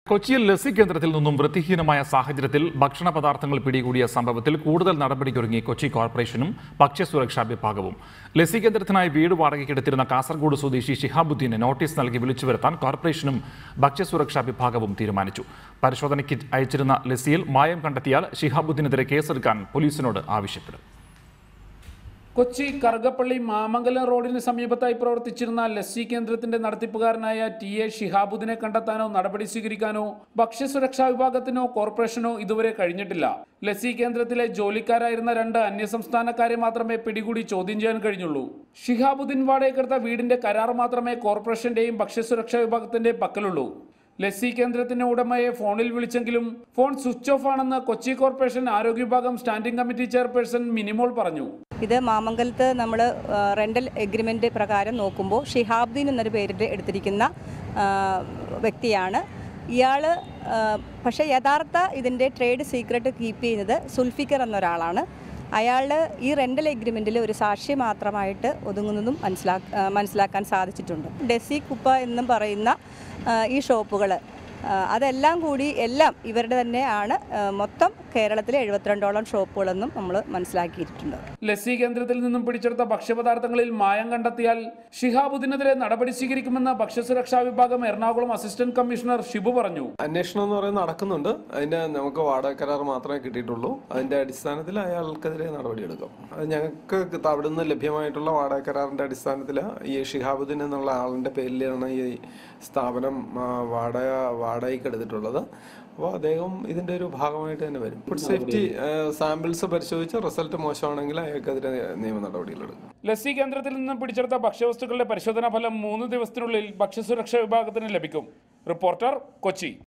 കൊച്ചിയിൽ ലസ്സി കേന്ദ്രത്തിൽ നിന്നും വൃത്തിഹീനമായ സാഹചര്യത്തിൽ ഭക്ഷണ പദാർത്ഥങ്ങൾ പിടികൂടിയ സംഭവത്തിൽ കൂടുതൽ നടപടിക്കൊരുങ്ങി കൊച്ചി കോർപ്പറേഷനും ഭക്ഷ്യസുരക്ഷാ വിഭാഗവും. ലസ്സി കേന്ദ്രത്തിനായി വീട് വാടകയ്ക്കെടുത്തിരുന്ന കാസർഗോഡ് സ്വദേശി ഷിഹാബുദ്ദീനെ നോട്ടീസ് നൽകി വിളിച്ചു വരുത്താൻ കോർപ്പറേഷനും ഭക്ഷ്യസുരക്ഷാ വിഭാഗവും തീരുമാനിച്ചു. പരിശോധനയ്ക്ക് അയച്ചിരുന്ന ലസ്സിയിൽ മായം കണ്ടെത്തിയാൽ ഷിഹാബുദ്ദീനെതിരെ കേസെടുക്കാൻ പോലീസിനോട് ആവശ്യപ്പെടും. കൊച്ചി കറുകപ്പള്ളി മാമംഗലം റോഡിന് സമീപത്തായി പ്രവർത്തിച്ചിരുന്ന ലസ്സി കേന്ദ്രത്തിന്റെ നടത്തിപ്പുകാരനായ ടി.എ. ഷിഹാബുദ്ദീനെ കണ്ടെത്താനോ നടപടി സ്വീകരിക്കാനോ ഭക്ഷ്യസുരക്ഷാ വിഭാഗത്തിനോ കോർപ്പറേഷനോ ഇതുവരെ കഴിഞ്ഞിട്ടില്ല. ലസ്സി കേന്ദ്രത്തിലെ ജോലിക്കാരായിരുന്ന 2 അന്യസംസ്ഥാനക്കാരെ മാത്രമേ പിടികൂടി ചോദ്യം ചെയ്യാൻ കഴിഞ്ഞുള്ളൂ. ഷിഹാബുദ്ദീൻ വാടകയ്ക്കെടുത്ത വീടിന്റെ കരാർ മാത്രമേ കോർപ്പറേഷന്റെയും ഭക്ഷ്യസുരക്ഷാ വിഭാഗത്തിന്റെ പക്കലുള്ളൂ. ലസ്സി കേന്ദ്രത്തിന്റെ ഉടമയെ ഫോണിൽ വിളിച്ചെങ്കിലും ഫോൺ സ്വിച്ച് ഓഫ് ആണെന്ന് കൊച്ചി കോർപ്പറേഷൻ ആരോഗ്യ വിഭാഗം സ്റ്റാൻഡിംഗ് കമ്മിറ്റി ചെയർപേഴ്സൺ മിനിമോൾ പറഞ്ഞു. ഇത് മാമംഗലത്ത് നമ്മൾ റെൻ്റൽ എഗ്രിമെൻ്റ് പ്രകാരം നോക്കുമ്പോൾ ഷിഹാബുദ്ദീൻ എന്നൊരു പേരിൽ എടുത്തിരിക്കുന്ന വ്യക്തിയാണ്. ഇയാൾ പക്ഷേ യഥാർത്ഥ ഇതിൻ്റെ ട്രേഡ് സീക്രട്ട് കീപ്പ് ചെയ്യുന്നത് സുൽഫിക്കർ എന്നൊരാളാണ്. അയാൾ ഈ റെൻ്റൽ എഗ്രിമെൻറ്റിൽ ഒരു സാക്ഷി മാത്രമായിട്ട് ഒതുങ്ങുന്നതും മനസ്സിലാക്കാൻ സാധിച്ചിട്ടുണ്ട്. ഡെസി കുപ്പ എന്നും പറയുന്ന ഈ ഷോപ്പുകൾ അതെല്ലാം കൂടി എല്ലാം ഇവരുടെ തന്നെയാണ്. മൊത്തം കേരളത്തിലെ 72ഓളം ഷോപ്പുകളെന്നും നമ്മൾ മനസ്സിലാക്കിയിട്ടുണ്ട്. ലസ്സി കേന്ദ്രത്തിൽ നിന്നും പിടിച്ചെടുത്ത ഭക്ഷ്യപദാർത്ഥങ്ങളിൽ മായം കണ്ടെത്തിയാൽ ഷിഹാബുദ്ദീനെതിരെ നടപടി സ്വീകരിക്കുമെന്ന് ഭക്ഷ്യസുരക്ഷാ വിഭാഗം എറണാകുളം അസിസ്റ്റന്റ് കമ്മീഷണർ ഷിബു പറഞ്ഞു. അന്വേഷണം എന്ന് പറയുന്നത് നടക്കുന്നുണ്ട്. അതിന്റെ നമുക്ക് വാടക കരാർ മാത്രമേ കിട്ടിയിട്ടുള്ളൂ. അതിന്റെ അടിസ്ഥാനത്തിൽ അയാൾക്കെതിരെ നടപടിയെടുക്കും. അത് ഞങ്ങൾക്ക് അവിടെ നിന്ന് ലഭ്യമായിട്ടുള്ള വാടക കരാറിന്റെ അടിസ്ഥാനത്തിൽ ഈ ഷിഹാബുദ്ദീൻ എന്നുള്ള ആളിന്റെ പേരിലാണ് ഈ സ്ഥാപനം വാടകയ്ക്ക് എടുത്തിട്ടുള്ളത്. അപ്പോൾ അദ്ദേഹം ഇതിന്റെ ഒരു ഭാഗമായിട്ട് തന്നെ വരും. ഫുഡ് സേഫ്റ്റി സാമ്പിൾസ് പരിശോധിച്ച് റിസൾട്ട് മോശമാണെങ്കിൽ അയാൾക്കെതിരെ നിയമ നടപടികളെടുക്കും. ലസ്സി കേന്ദ്രത്തിൽ നിന്നും പിടിച്ചെടുത്ത ഭക്ഷ്യവസ്തുക്കളുടെ പരിശോധനാ ഫലം 3 ദിവസത്തിനുള്ളിൽ ഭക്ഷ്യസുരക്ഷാ വിഭാഗത്തിന് ലഭിക്കും. റിപ്പോർട്ടർ, കൊച്ചി.